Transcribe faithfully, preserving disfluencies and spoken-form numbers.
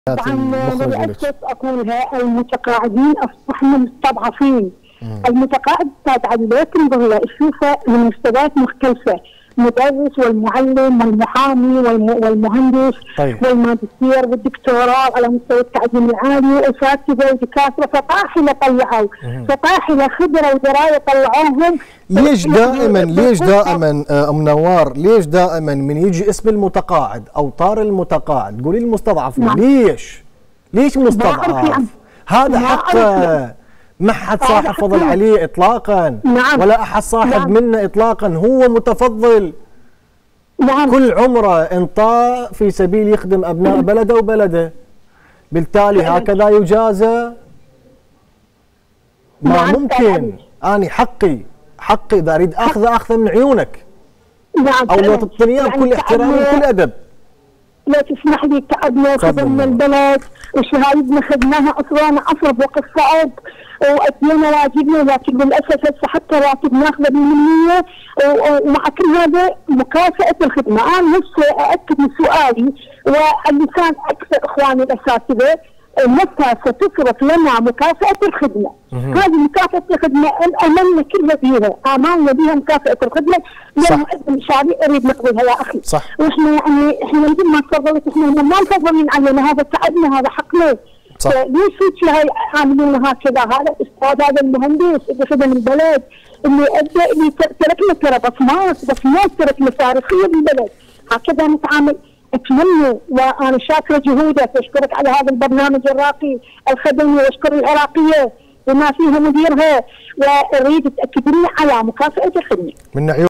طبعا للاسف اقولها المتقاعدين اصبحنا مستضعفين. المتقاعد استاذ علي لا تنظر تشوفه من مستويات مختلفه، المدرس والمعلم والمحامي والمهندس طيب. والماجستير والدكتوراه على مستوى التعليم العالي واساتذه ودكاتره فطاحله طلعوا، فطاحله خبره ودرايه طلعوهم. ليش دائما ليش دائما ام نوار ليش دائما من يجي اسم المتقاعد او طار المتقاعد تقولي المستضعفين؟ نعم. ليش؟ ليش مستضعف؟ هذا حق ما حد صاحب فضل عليه اطلاقا. نعم. ولا احد صاحب نعم. منه اطلاقا، هو متفضل. نعم. كل عمره انطاء في سبيل يخدم ابناء بلده وبلده، بالتالي هكذا يجازى. ما نعم. ممكن اني حقي حقي اذا اريد اخذه اخذه من عيونك. نعم. او لو تعطيني اياه بكل احترام وكل ادب. لو تسمح لي تعبنا وخدمنا البلد وشهايدنا خدناها اصلا عصر بوقت صعب وادينا واجبنا، لكن للاسف هسه حتى راتب ناخذه بالمية ومع كل هذا مكافاه الخدمه. انا هسه ااكد من سؤالي واللسان اكثر اخواني الاساتذه متى ستصرف لنا مكافاه الخدمه؟ هذه مكافاه الخدمه املنا كلها فيها، امالنا بها مكافاه الخدمه لما نقدم مشاريع اريد نقبلها يا اخي. صح. واحنا يعني احنا مثل ما تفضلت احنا ما مفضلين علينا، هذا تعبنا هذا حقنا. صح. ليش هيك هاي عاملين هكذا؟ هذا الاستاذ هذا المهندس اللي خدم البلد اللي ادى اللي ترك لنا ترى بصمات بصمات ترك لنا تاريخيه بالبلد، هكذا نتعامل. اتمنى وانا شاكره جهودك واشكرك على هذا البرنامج الراقي الخدمي واشكر العراقيه وما فيها مديرها، واريد تاكدني على مكافاه الخدمه. من